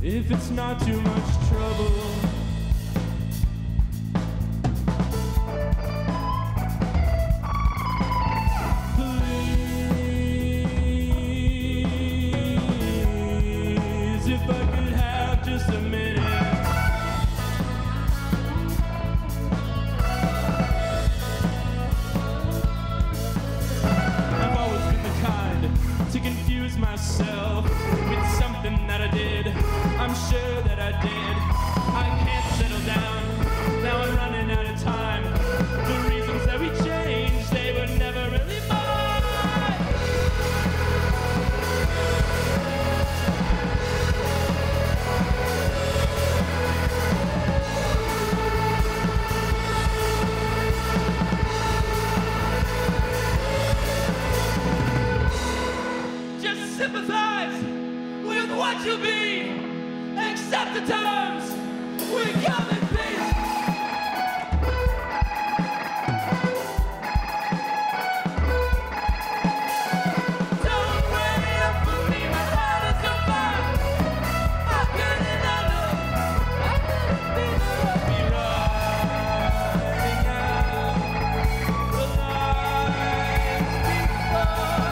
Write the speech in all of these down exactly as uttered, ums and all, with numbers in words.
if it's not too much trouble. Please, if I could have just a minute. I've always been the kind to confuse myself with something that I did. I'm sure that I did. I can't settle down. Now I'm running out of time. The reasons that we changed, they were never really mine. Just sympathize with what you be. Accept the terms. We come in peace. Don't wait up for me. My heart is on fire. I couldn't handle. I couldn't be there. Be riding out the lines before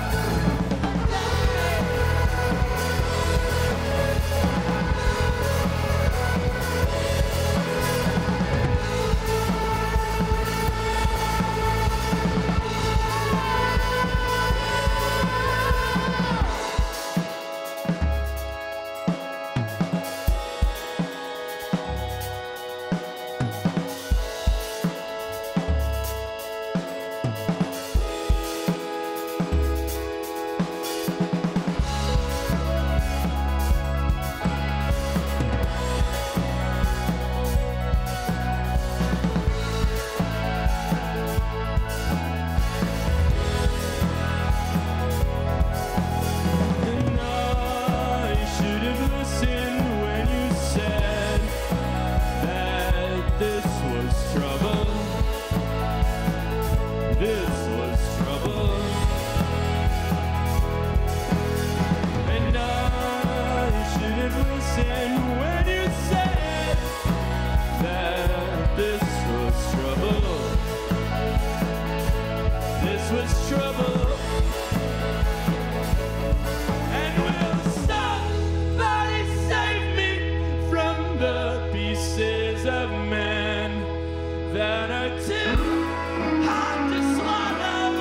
that are too hard to swallow.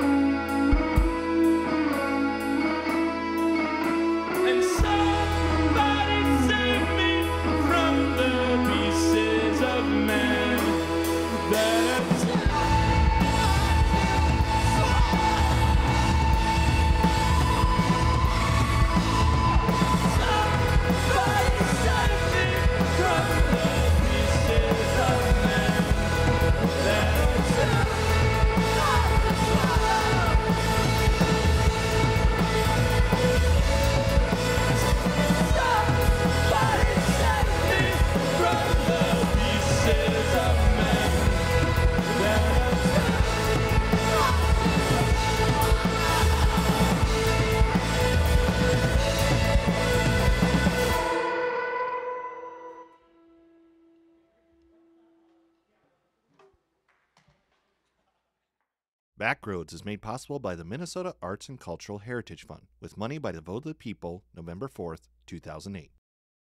And somebody save me from the pieces of man that are too somebody save me from the pieces of man that are too hard to swallow. Somebody save me from the pieces of man that are too hard Backroads is made possible by the Minnesota Arts and Cultural Heritage Fund, with money by the vote of the people, November fourth, two thousand eight.